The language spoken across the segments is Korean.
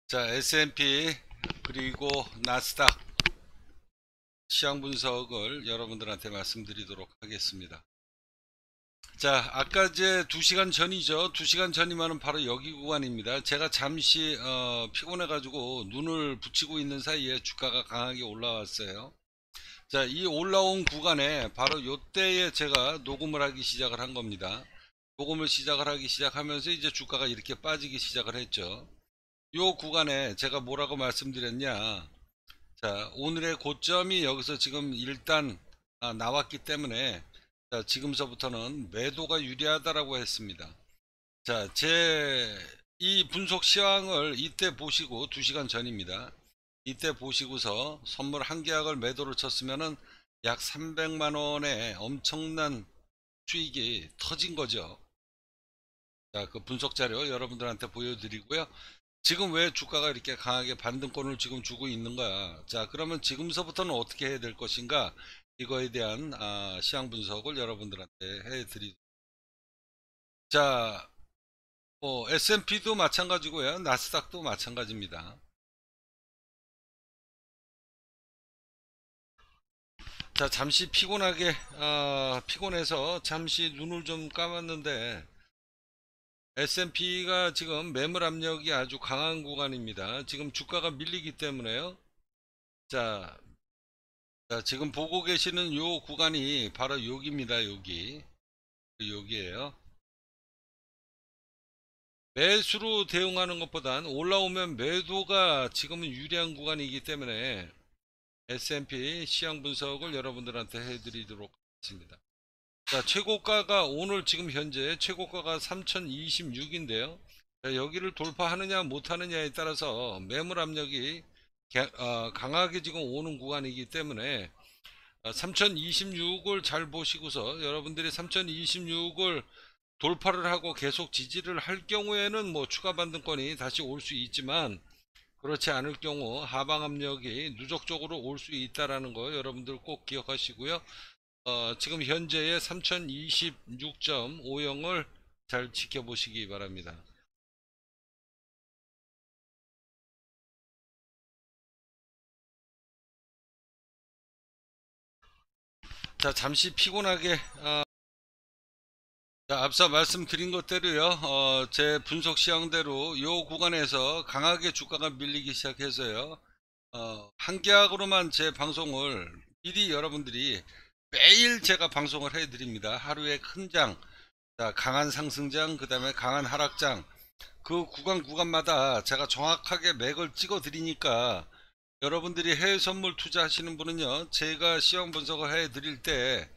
자, S&P 그리고 나스닥 시황 분석을 여러분들한테 말씀드리도록 하겠습니다. 자, 아까 이제 2시간 전이죠. 2시간 전이면은 바로 여기 구간입니다. 제가 잠시 피곤해 가지고 눈을 붙이고 있는 사이에 주가가 강하게 올라왔어요. 자, 이 올라온 구간에 바로 요때에 제가 녹음을 하기 시작을 한 겁니다. 녹음을 시작을 하기 시작하면서 이제 주가가 이렇게 빠지기 시작을 했죠. 요 구간에 제가 뭐라고 말씀드렸냐. 자, 오늘의 고점이 여기서 지금 일단 나왔기 때문에, 자, 지금서부터는 매도가 유리하다라고 했습니다. 자, 제 이 분석 시황을 이때 보시고 2시간 전입니다. 이때 보시고서 선물 한 계약을 매도를 쳤으면은 약 300만 원의 엄청난 수익이 터진 거죠. 자, 그 분석 자료 여러분들한테 보여드리고요. 지금 왜 주가가 이렇게 강하게 반등권을 지금 주고 있는 거야? 자, 그러면 지금서부터는 어떻게 해야 될 것인가? 이거에 대한 시황 분석을 여러분들한테 해드리. 자, S&P도 마찬가지고요. 나스닥도 마찬가지입니다. 자, 잠시 피곤해서 잠시 눈을 좀 감았는데 S&P가 지금 매물 압력이 아주 강한 구간입니다. 지금 주가가 밀리기 때문에요. 자, 지금 보고 계시는 요 구간이 바로 여기입니다. 여기에요. 매수로 대응하는 것보단 올라오면 매도가 지금은 유리한 구간이기 때문에 S&P 시황 분석을 여러분들한테 해드리도록 하겠습니다. 자, 최고가가 오늘 지금 현재 최고가가 3026인데요. 여기를 돌파하느냐 못하느냐에 따라서 매물 압력이 강하게 지금 오는 구간이기 때문에 3026을 잘 보시고서 여러분들이 3026을 돌파를 하고 계속 지지를 할 경우에는 뭐 추가 반등권이 다시 올 수 있지만, 그렇지 않을 경우 하방 압력이 누적적으로 올 수 있다라는 거 여러분들 꼭 기억하시고요. 지금 현재의 3026.50을 잘 지켜보시기 바랍니다. 자, 잠시 피곤하게 자, 앞서 말씀드린 것대로요. 제 분석 시황대로 요 구간에서 강하게 주가가 밀리기 시작해서요. 한 계약으로만 제 방송을 미리 여러분들이 매일 제가 방송을 해드립니다. 하루에 큰 장, 자, 강한 상승장, 그 다음에 강한 하락장, 그 구간마다 제가 정확하게 맥을 찍어 드리니까 여러분들이 해외 선물 투자하시는 분은요, 제가 시황 분석을 해 드릴 때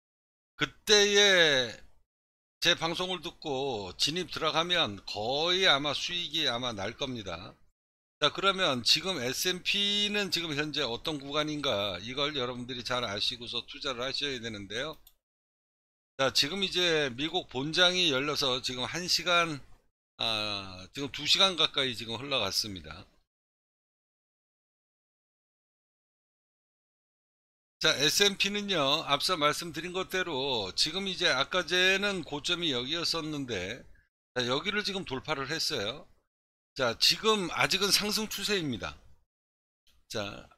그때의 제 방송을 듣고 진입 들어가면 거의 아마 수익이 아마 날 겁니다. 자, 그러면 지금 S&P는 지금 현재 어떤 구간인가, 이걸 여러분들이 잘 아시고서 투자를 하셔야 되는데요. 자, 지금 이제 미국 본장이 열려서 지금 1시간, 지금 2시간 가까이 지금 흘러갔습니다. 자, S&P는요, 앞서 말씀드린 것대로 지금 이제 아까 전에는 고점이 여기였었는데, 자, 여기를 지금 돌파를 했어요. 자, 지금 아직은 상승 추세입니다. 자,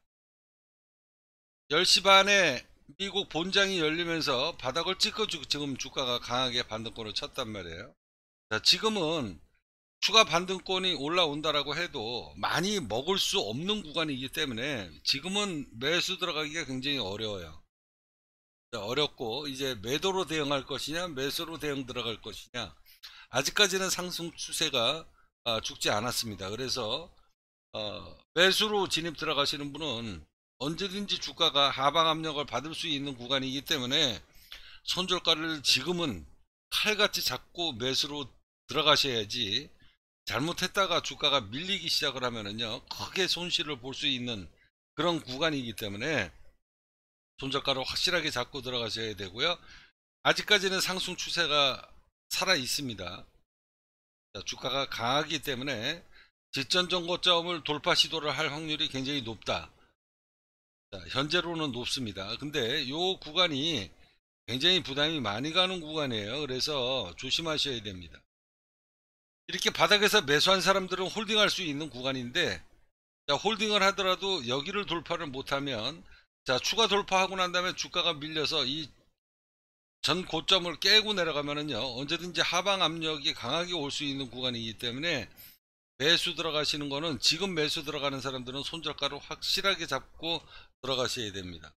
10시 반에 미국 본장이 열리면서 바닥을 찍고 지금 주가가 강하게 반등권을 쳤단 말이에요. 자, 지금은 추가 반등권이 올라온다라고 해도 많이 먹을 수 없는 구간이기 때문에 지금은 매수 들어가기가 굉장히 어려워요. 자, 어렵고 이제 매도로 대응할 것이냐 매수로 대응 들어갈 것이냐, 아직까지는 상승 추세가 죽지 않았습니다. 그래서 매수로 진입 들어가시는 분은 언제든지 주가가 하방 압력을 받을 수 있는 구간이기 때문에 손절가를 지금은 칼같이 잡고 매수로 들어가셔야지, 잘못했다가 주가가 밀리기 시작을 하면은요, 크게 손실을 볼 수 있는 그런 구간이기 때문에 손절가를 확실하게 잡고 들어가셔야 되고요. 아직까지는 상승 추세가 살아 있습니다. 주가가 강하기 때문에 직전 정고점을 돌파 시도를 할 확률이 굉장히 높다. 자, 현재로는 높습니다. 근데 이 구간이 굉장히 부담이 많이 가는 구간이에요. 그래서 조심하셔야 됩니다. 이렇게 바닥에서 매수한 사람들은 홀딩할 수 있는 구간인데, 자, 홀딩을 하더라도 여기를 돌파를 못하면, 자, 추가 돌파하고 난 다음에 주가가 밀려서 이 전 고점을 깨고 내려가면은요, 언제든지 하방 압력이 강하게 올 수 있는 구간이기 때문에 매수 들어가시는 거는, 지금 매수 들어가는 사람들은 손절가를 확실하게 잡고 들어가셔야 됩니다.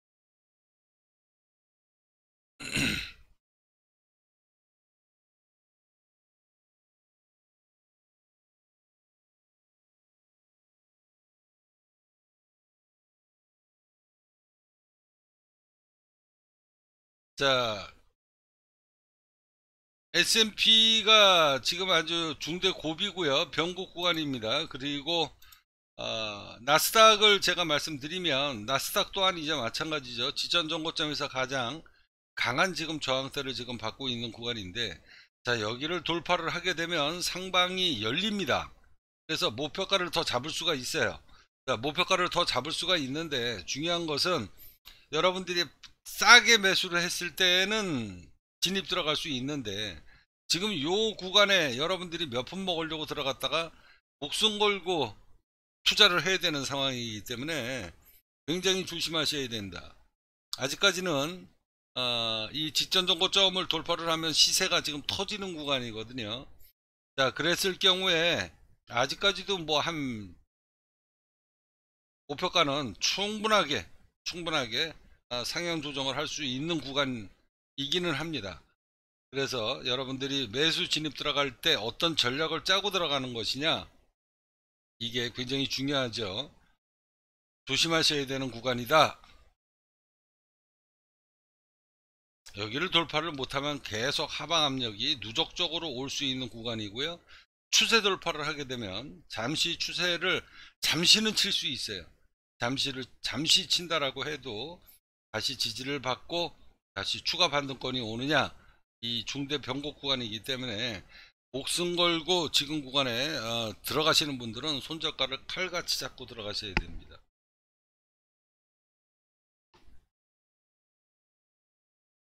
자, S&P가 지금 아주 중대 고비고요. 변곡 구간입니다. 그리고 나스닥을 제가 말씀드리면, 나스닥 또한 이제 마찬가지죠. 지전 정고점에서 가장 강한 지금 저항대를 지금 받고 있는 구간인데, 자, 여기를 돌파를 하게 되면 상방이 열립니다. 그래서 목표가를 더 잡을 수가 있어요. 자, 목표가를 더 잡을 수가 있는데, 중요한 것은 여러분들이 싸게 매수를 했을 때는 진입 들어갈 수 있는데, 지금 요 구간에 여러분들이 몇 푼 먹으려고 들어갔다가 목숨 걸고 투자를 해야 되는 상황이기 때문에 굉장히 조심하셔야 된다. 아직까지는 이 직전 정고점을 돌파를 하면 시세가 지금 터지는 구간이거든요. 자, 그랬을 경우에 아직까지도 뭐 한 목표가는 충분하게 상향 조정을 할 수 있는 구간이기는 합니다. 그래서 여러분들이 매수 진입 들어갈 때 어떤 전략을 짜고 들어가는 것이냐, 이게 굉장히 중요하죠. 조심하셔야 되는 구간이다. 여기를 돌파를 못하면 계속 하방 압력이 누적적으로 올 수 있는 구간이고요. 추세 돌파를 하게 되면 잠시는 칠 수 있어요. 잠시 친다라고 해도 다시 지지를 받고 다시 추가 반등권이 오느냐, 이 중대 변곡 구간이기 때문에 목숨 걸고 지금 구간에 들어가시는 분들은 손절가를 칼같이 잡고 들어가셔야 됩니다.